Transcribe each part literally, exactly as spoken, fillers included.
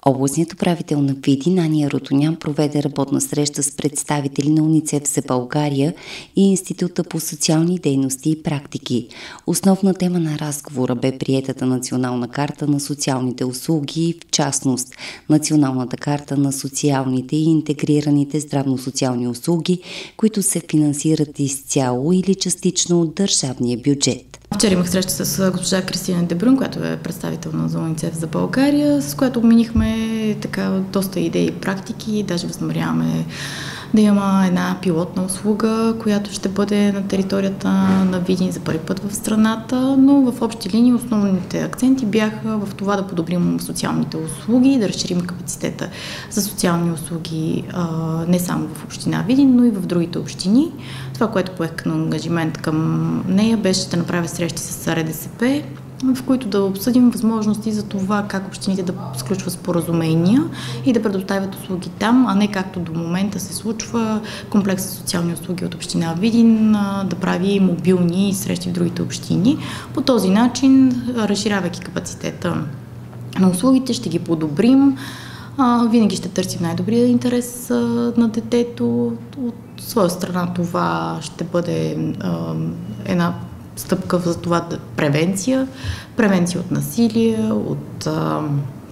Областният управител на Видин Ания Рутонян проведе работна среща с представители на УНИЦЕФ за България и Института по социални дейности и практики. Основна тема на разговора бе приетата национална карта на социалните услуги, в частност националната карта на социалните и интегрираните здравно-социални услуги, които се финансират изцяло или частично от държавния бюджет. Вчера имах среща с госпожа Кристина Дебрун, която е представител на УНИЦЕФ за България, с която обменихме така доста идеи и практики. Даже възнамеряваме да има една пилотна услуга, която ще бъде на територията на Видин за първи път в страната, но в общи линии основните акценти бяха в това да подобрим социалните услуги, да разширим капацитета за социални услуги не само в община Видин, но и в другите общини. Това, което поех на ангажимент към нея, беше да направя срещи с Р Д С П, в които да обсъдим възможности за това как общините да сключват споразумения и да предоставят услуги там, а не както до момента се случва комплекс за социални услуги от община Видин да прави мобилни срещи в другите общини. По този начин, разширявайки капацитета на услугите, ще ги подобрим. Винаги ще търсим най-добрия интерес на детето. От своя страна това ще бъде една стъпка за това да превенция, превенция от насилие, от а,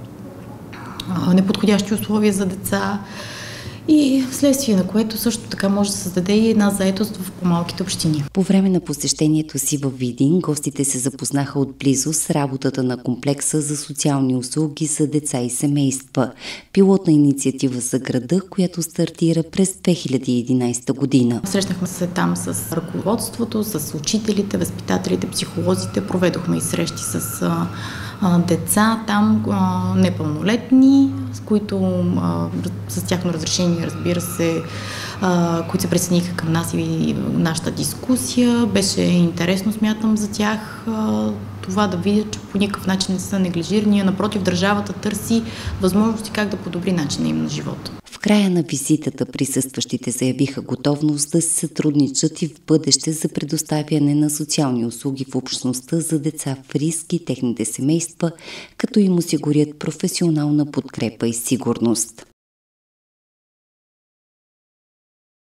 а, неподходящи условия за деца и вследствие на което също така може да създаде и една заетост в по-малките общини. По време на посещението си във Видин, гостите се запознаха отблизо с работата на комплекса за социални услуги за деца и семейства. Пилотна инициатива за града, която стартира през две хиляди и единадесета година. Срещнахме се там с ръководството, с учителите, възпитателите, психолозите, проведохме и срещи с а, деца там, а, непълнолетни, с които а, с тяхно разрешение, разбира се, а, които се присъединиха към нас и нашата дискусия. Беше интересно, смятам, за тях а, това да видят, че по никакъв начин не са неглижирани, а напротив, държавата търси възможности как да подобри начина им на живота. В края на визитата присъстващите заявиха готовност да се сътрудничат и в бъдеще за предоставяне на социални услуги в общността за деца в риск и техните семейства, като им осигурят професионална подкрепа и сигурност.